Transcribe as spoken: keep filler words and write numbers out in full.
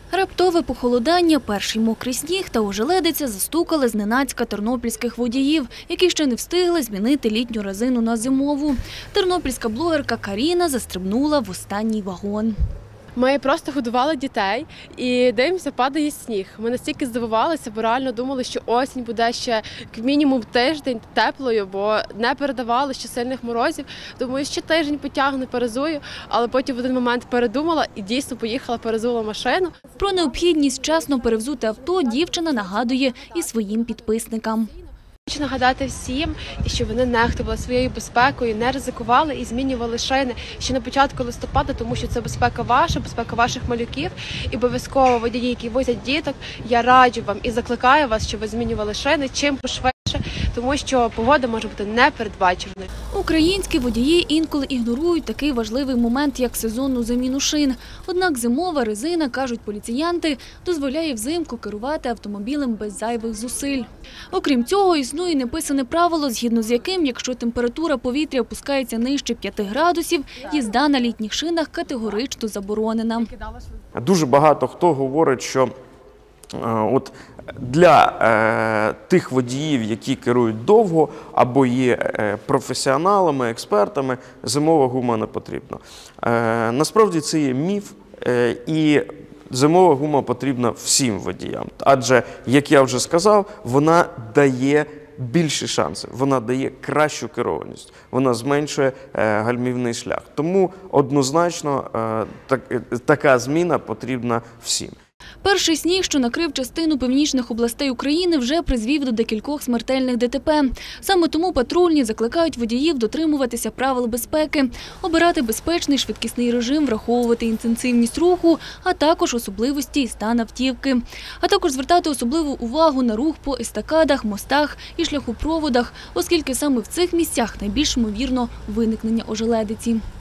Раптове похолодання, перший мокрий сніг та ожеледиця застукали зненацька тернопільських водіїв, які ще не встигли змінити літню резину на зимову. Тернопільська блогерка Каріна застрибнула в останній вагон. Ми просто годували дітей і дивимося, падає сніг. Ми настільки здивувалися, бо реально думали, що осінь буде ще як мінімум тиждень теплою, бо не передавали ще сильних морозів. Думаю, ще тиждень потягне, перезую, але потім в один момент передумала і дійсно поїхала, перезула машину. Про необхідність вчасно перевзути авто дівчина нагадує і своїм підписникам. Хочу нагадати всім, що вони нехтували своєю безпекою, не ризикували і змінювали шини ще на початку листопада, тому що це безпека ваша, безпека ваших малюків. І обов'язково водії, які возять діток, я раджу вам і закликаю вас, щоб ви змінювали шини чим пошвидше, тому що погода може бути непередбачуваною. Українські водії інколи ігнорують такий важливий момент, як сезонну заміну шин. Однак зимова резина, кажуть поліціянти, дозволяє взимку керувати автомобілем без зайвих зусиль. Окрім цього, існує неписане правило, згідно з яким, якщо температура повітря опускається нижче п'яти градусів, їзда на літніх шинах категорично заборонена. Дуже багато хто говорить, що от для е, тих водіїв, які керують довго або є е, професіоналами, експертами, зимова гума не потрібна. Е, насправді це є міф, е, і зимова гума потрібна всім водіям. Адже, як я вже сказав, вона дає більші шанси, вона дає кращу керованість, вона зменшує е, гальмівний шлях. Тому однозначно е, так, така зміна потрібна всім. Перший сніг, що накрив частину північних областей України, вже призвів до декількох смертельних ДТП. Саме тому патрульні закликають водіїв дотримуватися правил безпеки, обирати безпечний швидкісний режим, враховувати інтенсивність руху, а також особливості і стан автівки. А також звертати особливу увагу на рух по естакадах, мостах і шляхопроводах, оскільки саме в цих місцях найбільш ймовірно виникнення ожеледиці.